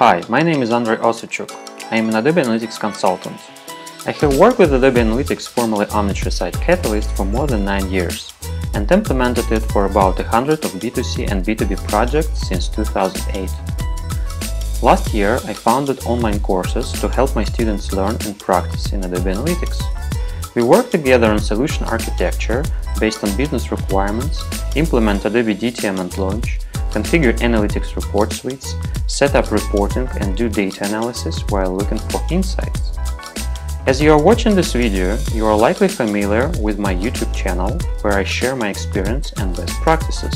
Hi, my name is Andrei Osachuk. I am an Adobe Analytics consultant. I have worked with Adobe Analytics, formerly Omniture Site Catalyst, for more than 9 years and implemented it for about 100 of B2C and B2B projects since 2008. Last year, I founded online courses to help my students learn and practice in Adobe Analytics. We work together on solution architecture based on business requirements, implement Adobe DTM and Launch, configure analytics report suites, set up reporting and do data analysis while looking for insights. As you are watching this video, you are likely familiar with my YouTube channel, where I share my experience and best practices.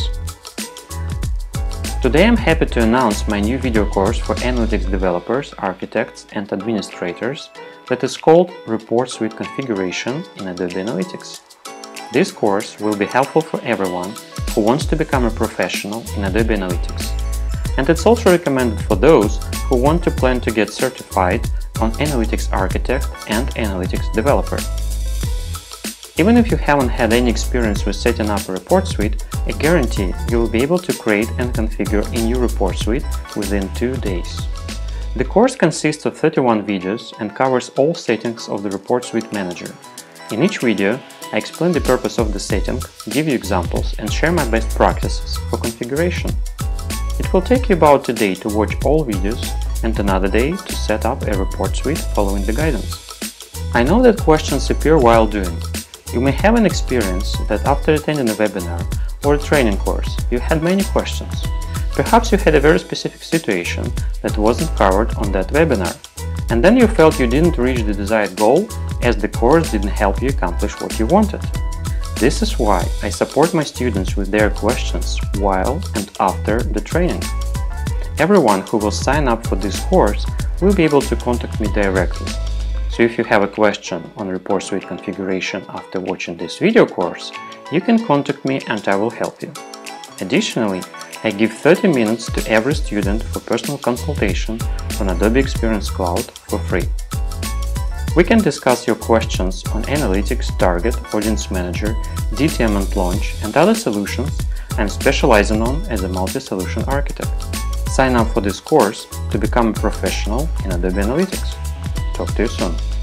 Today I'm happy to announce my new video course for analytics developers, architects and administrators that is called Report Suite Configuration in Adobe Analytics. This course will be helpful for everyone who wants to become a professional in Adobe Analytics. And it's also recommended for those who want to plan to get certified on Analytics Architect and Analytics Developer. Even if you haven't had any experience with setting up a report suite, I guarantee you will be able to create and configure a new report suite within 2 days. The course consists of 31 videos and covers all settings of the Report Suite Manager. In each video, I explain the purpose of the setting, give you examples, and share my best practices for configuration. It will take you about a day to watch all videos and another day to set up a report suite following the guidance. I know that questions appear while doing. You may have an experience that after attending a webinar or a training course, you had many questions. Perhaps you had a very specific situation that wasn't covered on that webinar, and then you felt you didn't reach the desired goal as the course didn't help you accomplish what you wanted. This is why I support my students with their questions while and after the training. Everyone who will sign up for this course will be able to contact me directly. So if you have a question on Report Suite configuration after watching this video course, you can contact me and I will help you. Additionally, I give 30 minutes to every student for personal consultation on Adobe Experience Cloud for free. We can discuss your questions on Analytics, Target, Audience Manager, DTM and Launch, and other solutions I'm specializing on as a multi-solution architect. Sign up for this course to become a professional in Adobe Analytics. Talk to you soon.